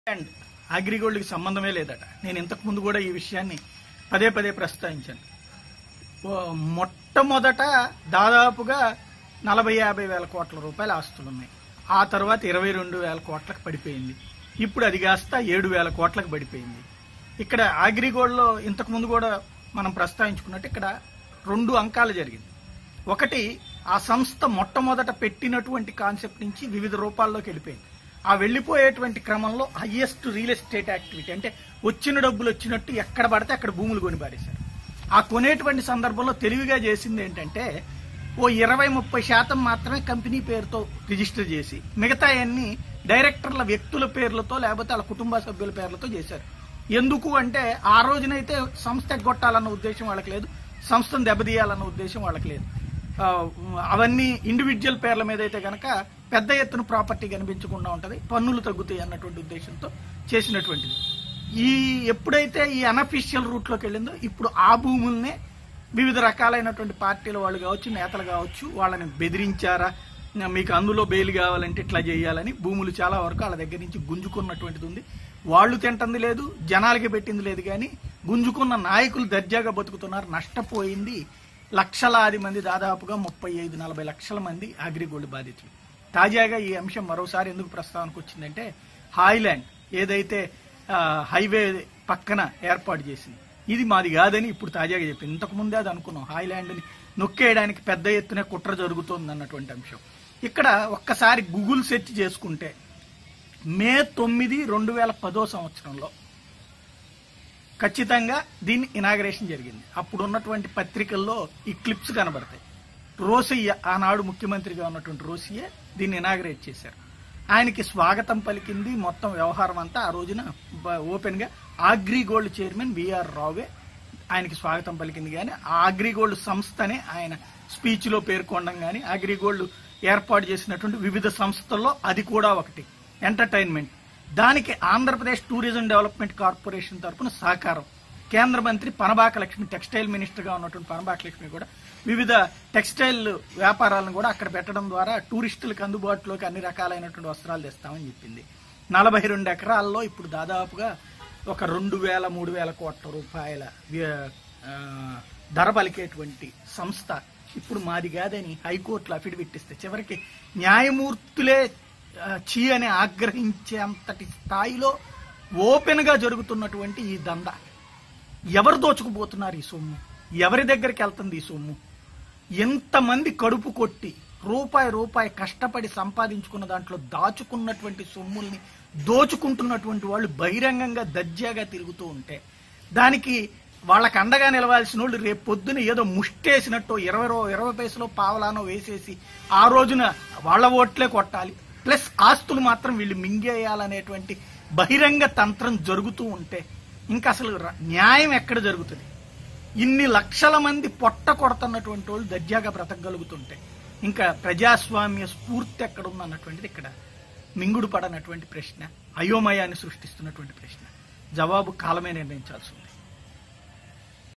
And అగ్రిగోల్డ్కి సంబంధమే లేదట. నేను ఇంతకు ముందు కూడా ఈ విషయాన్ని పదే పదే ప్రస్తావించాను. మొట్టమొదట దాదాపుగా 40-50 వేల కోట్ల రూపాయల ఆస్తులు ఉన్నాయి. ఆ తర్వాత 22 వేల కోట్లకు పడిపోయింది. ఇప్పుడు అది కాస్త 7 వేల కోట్లకు పడిపోయింది. ఇక్కడ అగ్రిగోల్డ్లో ఇంతకు ముందు కూడా మనం ప్రస్తావించుకున్నట్టు ఇక్కడ 2 అంకాలు జరిగింది. ఒకటి, ఆ సంస్థ మొట్టమొదట పెట్టినటువంటి కాన్సెప్ట్ నుంచి వివిధ రూపాల్లోకి వెళ్ళిపోయింది. ఆ వెళ్లిపోయేటువంటి క్రమంలో హైయెస్ట్ రియల్ ఎస్టేట్ యాక్టివిటీ, అంటే వచ్చిన డబ్బులు వచ్చినట్టు ఎక్కడ పడితే అక్కడ భూములు కొని పారేశారు. ఆ కొనేటువంటి సందర్భంలో తెలివిగా చేసింది ఏంటంటే, ఓ 20-30% మాత్రమే కంపెనీ పేరుతో రిజిస్టర్ చేసి మిగతా అన్ని డైరెక్టర్ల వ్యక్తుల పేర్లతో లేకపోతే వాళ్ళ కుటుంబ సభ్యుల పేర్లతో చేశారు. ఎందుకు అంటే ఆ రోజునైతే సంస్థ ఎగ్గొట్టాలన్న ఉద్దేశం వాళ్ళకి లేదు, సంస్థను దెబ్బతీయాలన్న ఉద్దేశం వాళ్ళకి లేదు. అవన్నీ ఇండివిజువల్ పేర్ల మీద అయితే కనుక పెద్ద ఎత్తున ప్రాపర్టీ కనిపించకుండా ఉంటుంది, పన్నులు తగ్గుతాయి అన్నటువంటి ఉద్దేశంతో చేసినటువంటిది. ఎప్పుడైతే ఈ అనఫిషియల్ రూట్లోకి వెళ్ళిందో ఇప్పుడు ఆ భూముల్నే వివిధ రకాలైనటువంటి పార్టీల వాళ్ళు కావచ్చు, నేతలు కావచ్చు, వాళ్ళని బెదిరించారా, మీకు అందులో బెయిల్ కావాలంటే ఇట్లా చేయాలని భూములు చాలా వరకు వాళ్ళ దగ్గర నుంచి గుంజుకున్నటువంటిది ఉంది. వాళ్ళు తింటుంది లేదు, జనాలకి పెట్టింది లేదు, కానీ గుంజుకున్న నాయకులు దర్జాగా బతుకుతున్నారు. నష్టపోయింది లక్షలాది మంది, దాదాపుగా 35-40 లక్షల మంది అగ్రిగోల్డ్ బాధితులు. తాజాగా ఈ అంశం మరోసారి ఎందుకు ప్రస్తావనకు వచ్చిందంటే, హాయ్లాండ్ ఏదైతే హైవే పక్కన ఏర్పాటు చేసింది, ఇది మాది కాదని ఇప్పుడు తాజాగా చెప్పింది. ఇంతకు ముందే అది అనుకున్నాం, హాయ్లాండ్ని నొక్కేయడానికి పెద్ద ఎత్తున కుట్ర జరుగుతోంది అన్నటువంటి అంశం. ఇక్కడ ఒక్కసారి గూగుల్ సెర్చ్ చేసుకుంటే మే 9, 2010 సంవత్సరంలో ఖచ్చితంగా దీన్ని ఇనాగరేషన్ జరిగింది. అప్పుడు ఉన్నటువంటి పత్రికల్లో ఈ క్లిప్స్ కనబడతాయి. రోసయ్య, ఆనాడు ముఖ్యమంత్రిగా ఉన్నటువంటి రోసయ్య దీన్ని ఇనాగరేట్ చేశారు. ఆయనకి స్వాగతం పలికింది మొత్తం వ్యవహారం అంతా. ఆ రోజున ఓపెన్ గా అగ్రిగోల్డ్ చైర్మన్ విఆర్ రావే ఆయనకి స్వాగతం పలికింది. కానీ ఆ అగ్రిగోల్డ్ సంస్థనే ఆయన స్పీచ్ లో పేర్కొనడం, కానీ అగ్రిగోల్డ్ ఏర్పాటు చేసినటువంటి వివిధ సంస్థల్లో అది కూడా ఒకటి. ఎంటర్టైన్మెంట్, దానికి ఆంధ్రప్రదేశ్ టూరిజం డెవలప్మెంట్ కార్పొరేషన్ తరఫున సహకారం. కేంద్ర మంత్రి పనబాక లక్ష్మి, టెక్స్టైల్ మినిస్టర్ గా ఉన్నటువంటి పనబాక లక్ష్మి కూడా వివిధ టెక్స్టైల్ వ్యాపారాలను కూడా అక్కడ పెట్టడం ద్వారా టూరిస్టులకు అందుబాటులోకి అన్ని రకాలైనటువంటి వస్త్రాలు తెస్తామని చెప్పింది. 42 ఎకరాల్లో ఇప్పుడు దాదాపుగా ఒక 2,000-3,000 కోట్ల రూపాయల ధర పలికేటువంటి సంస్థ ఇప్పుడు మాది కాదని హైకోర్టులో అఫిడవిట్ ఇస్తే చివరికి న్యాయమూర్తులే చీ అని ఆగ్రహించేంతటి స్థాయిలో ఓపెన్ గా జరుగుతున్నటువంటి ఈ దంద. ఎవరు దోచుకుపోతున్నారు ఈ సొమ్ము? ఎవరి దగ్గరికి వెళ్తుంది ఈ సొమ్ము? ఎంతమంది కడుపు కొట్టి రూపాయి కష్టపడి సంపాదించుకున్న దాంట్లో దాచుకున్నటువంటి సొమ్ముల్ని దోచుకుంటున్నటువంటి వాళ్ళు బహిరంగంగా దర్జాగా తిరుగుతూ ఉంటే, దానికి వాళ్ళకి అండగా నిలవాల్సిన వాళ్ళు రేపు పొద్దున ఏదో ముష్టేసినట్టు 20 పైసలో పావలానో వేసేసి ఆ రోజున వాళ్ళ ఓట్లే కొట్టాలి, ప్లస్ ఆస్తులు మాత్రం వీళ్ళు మింగేయాలనేటువంటి బహిరంగ తంత్రం జరుగుతూ ఉంటే ఇంకా అసలు న్యాయం ఎక్కడ జరుగుతుంది? ఇన్ని లక్షల మంది పొట్ట కొడుతున్నటువంటి వాళ్ళు దర్జాగా బ్రతకగలుగుతుంటే ఇంకా ప్రజాస్వామ్య స్ఫూర్తి ఎక్కడుందన్నటువంటిది ఇక్కడ మింగుడు పడనటువంటి ప్రశ్న, అయోమయాన్ని సృష్టిస్తున్నటువంటి ప్రశ్న. జవాబు కాలమే నిర్ణయించాల్సి ఉంది.